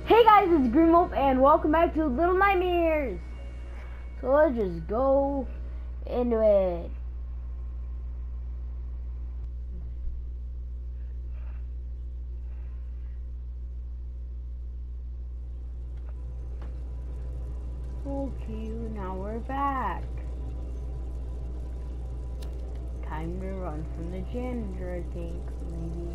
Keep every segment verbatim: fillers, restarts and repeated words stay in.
Hey guys, it's Green Wolf and welcome back to Little Nightmares. So let's just go into it. Okay, now we're back. Time to run from the janitor, I think, maybe.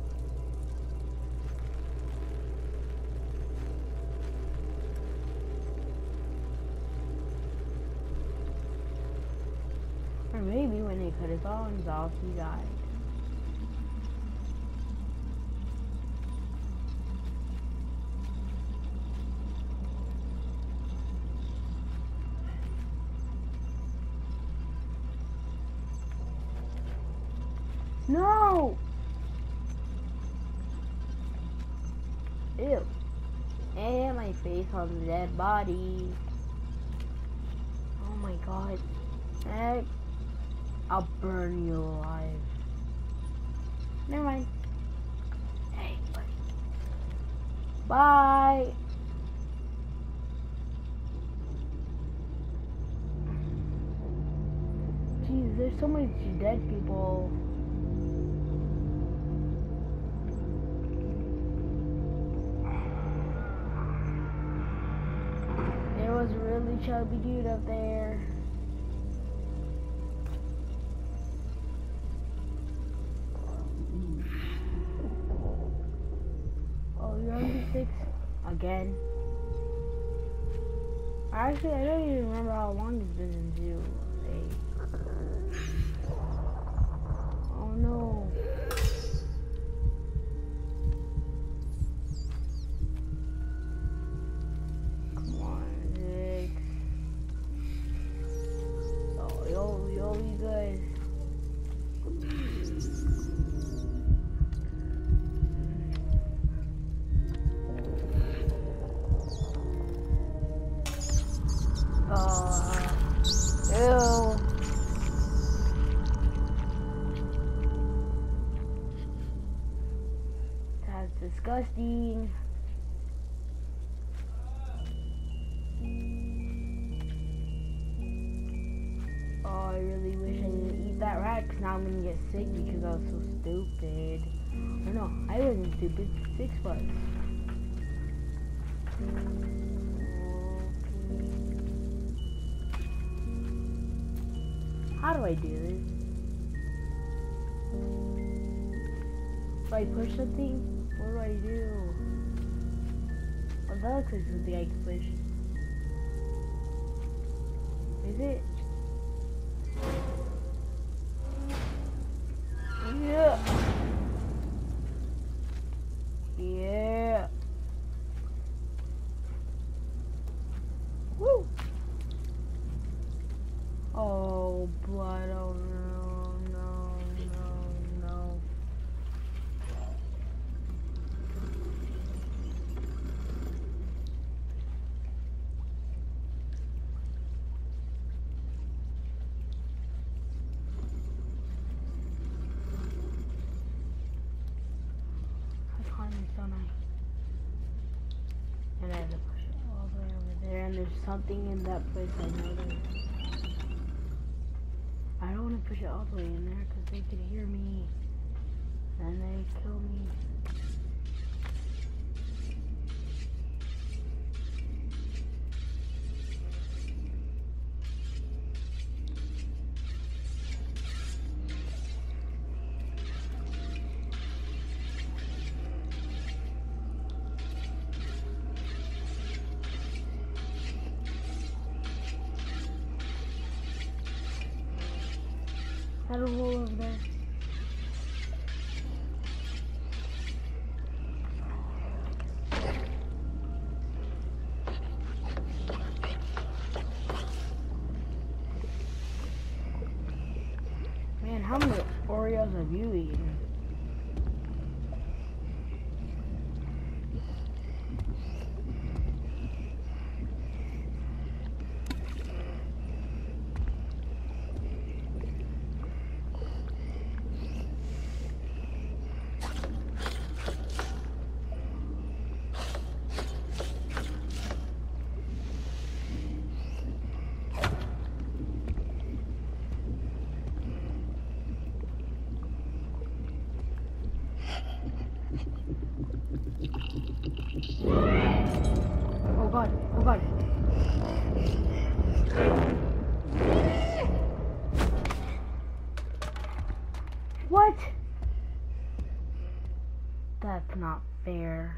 Or maybe when they cut his arms off, he died. No! Ew. And my face on the dead body. Oh my god. Heck. I'll burn you alive. Never mind. Hey, buddy. Bye. Jeez, there's so many dead people. There was a really chubby dude up there. You're only six again. Actually, I don't even remember how long it's been in zoo. Hey. Oh no. Come on, six. Oh, yo, yo, you good. Uh, ew. That's disgusting. Oh, I really wish I didn't eat that rat, because now I'm gonna get sick because I was so stupid. Or no, I wasn't stupid. Six was. How do I do this? Do I push something? What do I do? Oh, that looks like something I can push. Is it? Yeah. Yeah. Woo. Oh, blood, oh no, no, no, no. I climbed this, don't I? And I have to push it all the way over there, and there's something in that place I know there's. I don't want to push it all the way in there because they could hear me and they kill me. Had a hole over there. Man, how many Oreos have you eaten? Oh god, oh god. What? That's not fair.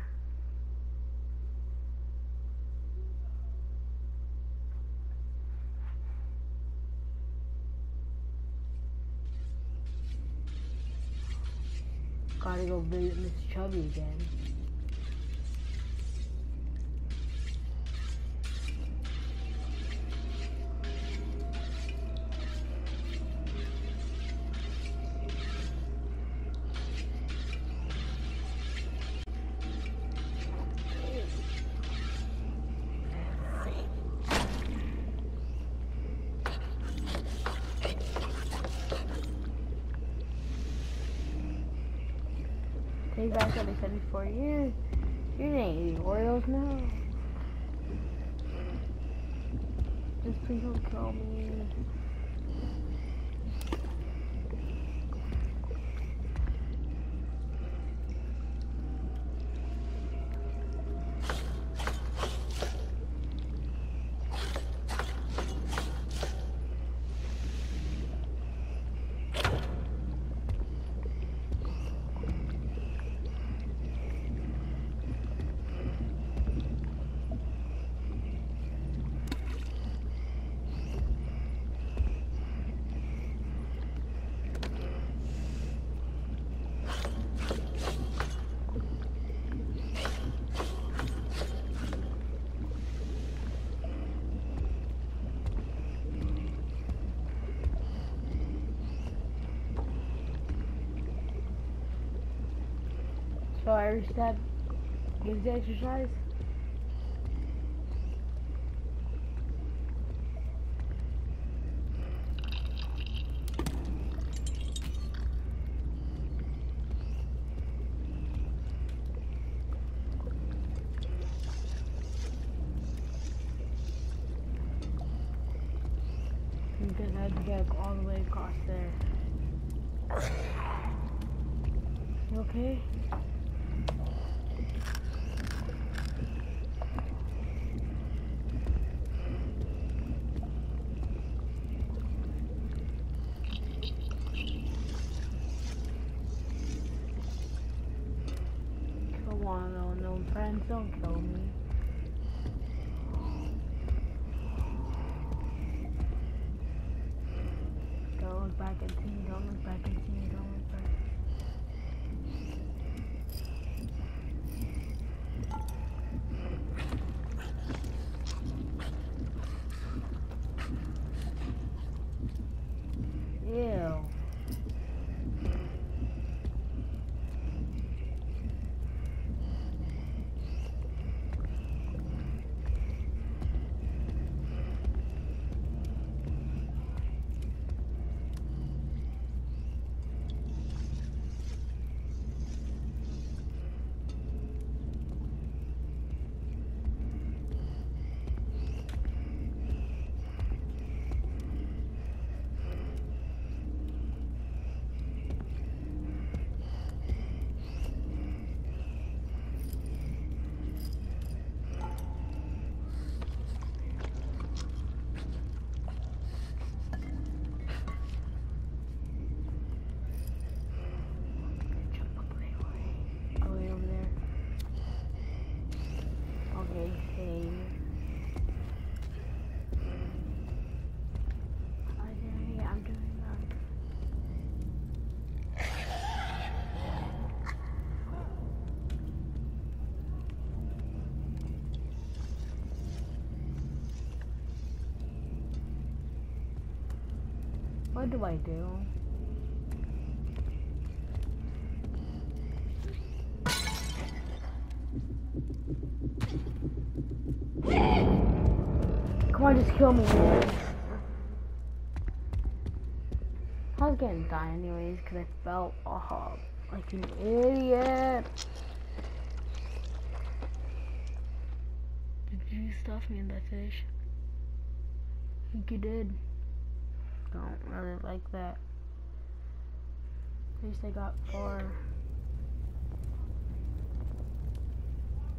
Gotta go visit Miss Chubby again. Take back what they said before. You, you ain't eating Oreos now. Just please don't kill me. So every step gives the exercise. Because I had to get all the way across there. You okay? Come on, unknown friends, don't kill me. Don't look back and see, don't look back and see, don't look back. Ew. What do I do? Come on, just kill me. I was getting die anyways because I felt oh, like an idiot. Did you stuff me in that fish? I think you did. Don't really like that. At least I got four.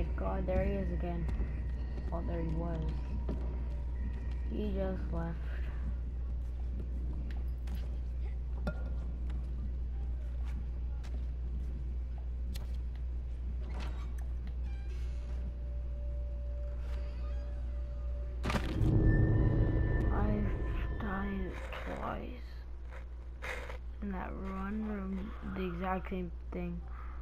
my god, there he is again. Oh, there he was. He just left. In that run room, the exact same thing.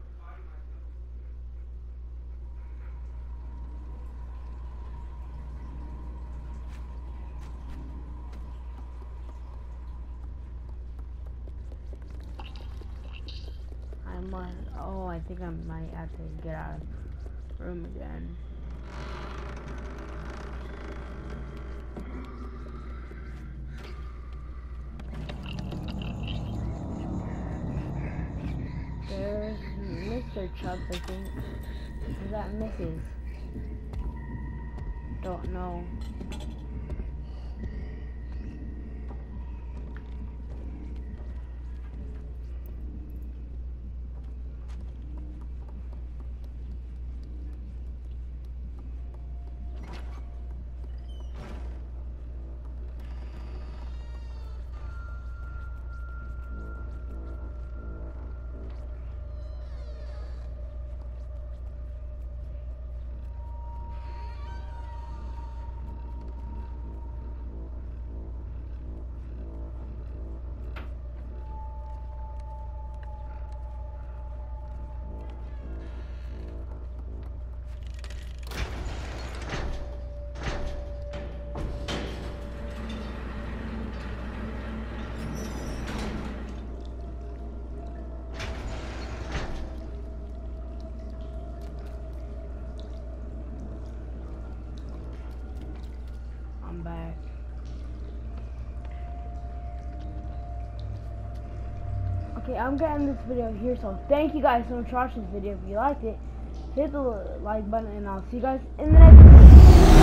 I must. Oh, I think I might have to get out of the room again. There's Mister Chubs, I think. Is that Missus? Don't know. I'm back. Okay, I'm getting this video here, so thank you guys so much for watching this video. If you liked it, hit the like button, and I'll see you guys in the next video.